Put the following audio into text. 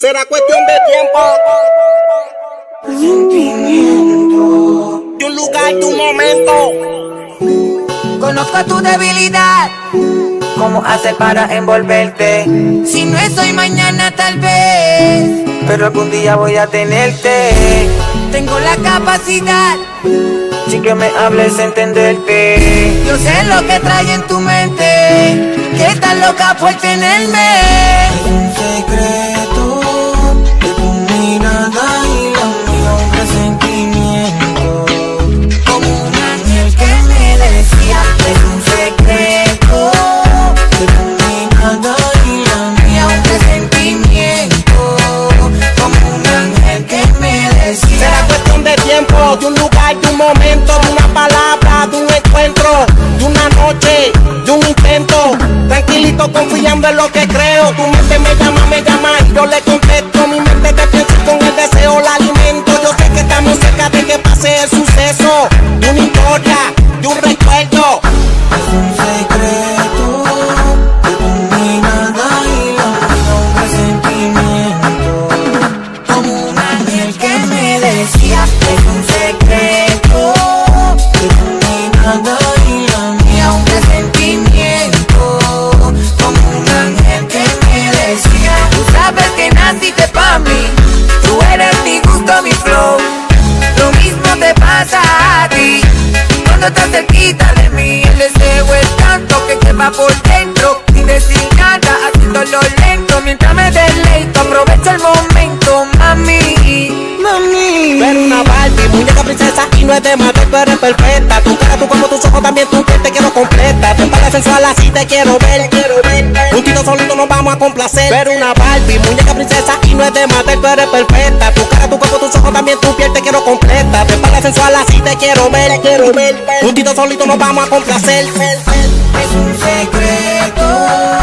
Será cuestión de tiempo, sentimiento, de un lugar, de un momento. Conozco tu debilidad, cómo haces para envolverte. Si no es hoy, mañana tal vez, pero algún día voy a tenerte. Tengo la capacidad, sin que me hables, entenderte. Yo sé lo que trae en tu mente, que estás loca por tenerme. Es un secreto de tu mirada y la mía, un presentimiento, como un ángel que me decía. Es un secreto de tu mirada y la mía, un presentimiento, como un ángel que me decía. Será cuestión de tiempo, de un lugar, de un momento, de una palabra, de un encuentro, de una noche, de un intento. Tranquilito, confiando en lo que creo. Tu mente me llama y yo le contesto. Mi mente te piensa y con el deseo la alimento. Yo sé que estamos cerca de que pase el suceso, de una historia, de un recuerdo. Es un secreto de tu mirada y la mía, un presentimiento, como un ángel que me decía. Es un secreto de tu mirada y la mía, un presentimiento, como un ángel que me decía. Tú sabes que naciste pa' mí, tú eres mi gusto, mi flow. Lo mismo te pasa a ti cuando estás cerquita de mí. El deseo es tanto que quema por dentro, sin decir nada, haciéndolo lento. Mientras me deleito, aprovecho el momento, mami, mami. Ver una Barbie, muñeca princesa y no es de matar, pero eres perfecta. Tu cara, tu cuerpo, tus ojos, también tu piel, te quiero completa. Tu espalda sensual, así te quiero ver. Juntito solito nos vamos a complacer. Ver una Barbie, muñeca princesa y no es de matar, pero eres perfecta. Tu cara, tu cuerpo, tus ojos, también tu piel, te quiero completa. Tu espalda sensual, así te quiero ver. Juntito solito nos vamos a complacer. Es un secreto